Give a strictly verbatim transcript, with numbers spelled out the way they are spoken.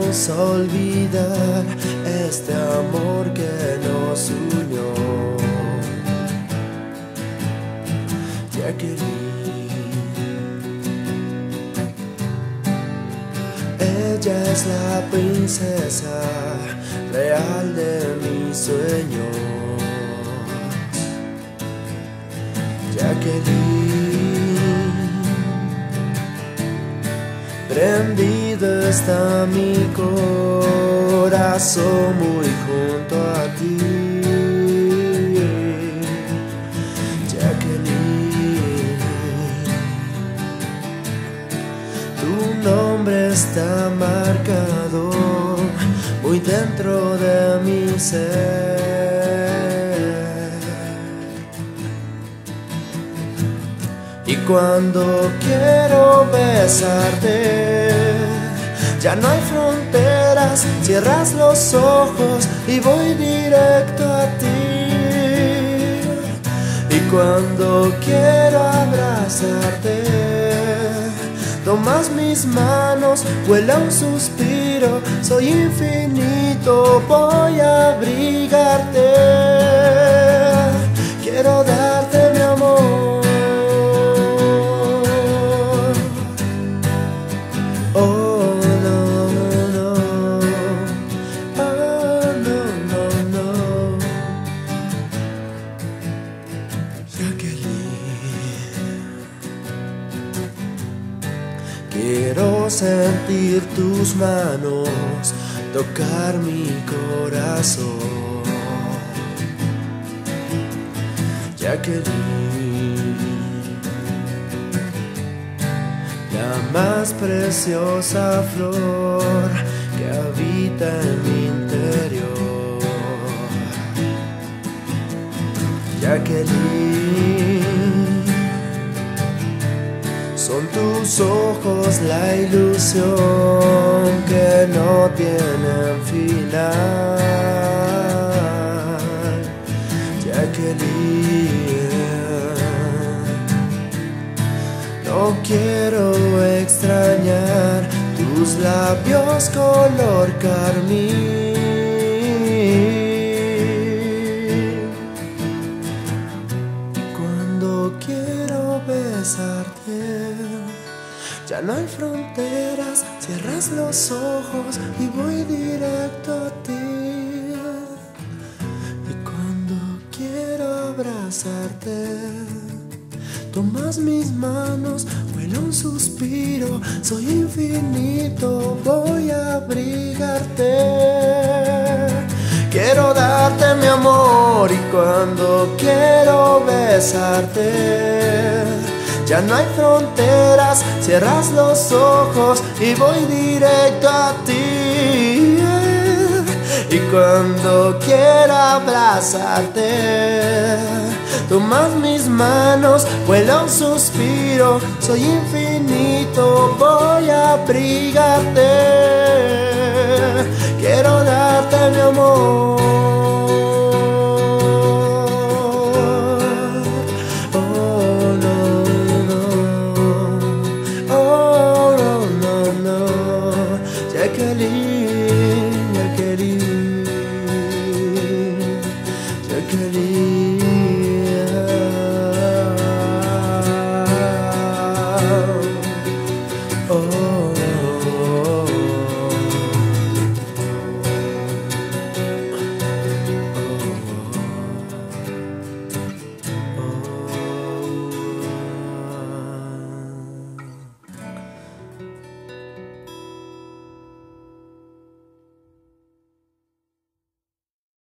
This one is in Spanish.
vamos a olvidar este amor que nos unió. Jacqueline, ella es la princesa real de mis sueños. Jacqueline, prendido está mi corazón muy junto a ti. Jacqueline, tu nombre está marcado muy dentro de mi ser. Y cuando quiero besarte, ya no hay fronteras, cierras los ojos y voy directo a ti. Y cuando quiero abrazarte, tomas mis manos, vuela un suspiro, soy infinito, voy a abrigarte. Quiero darte mi amor. Quiero sentir tus manos, tocar mi corazón. Jacqueline, la más preciosa flor que habita en mi interior. Jacqueline, son tus ojos la ilusión que no tienen final. Jacqueline, no quiero extrañar tus labios color carmín. Cuando quiero besarte, ya no hay fronteras, cierras los ojos y voy directo a ti. Y cuando quiero abrazarte, tomas mis manos, vuela un suspiro, soy infinito, voy a abrigarte. Quiero darte mi amor y cuando quiero besarte, ya no hay fronteras, cierras los ojos y voy directo a ti. Y cuando quiera abrazarte, tomas mis manos, vuela un suspiro, soy infinito, voy a abrigarte. Quiero darte mi amor.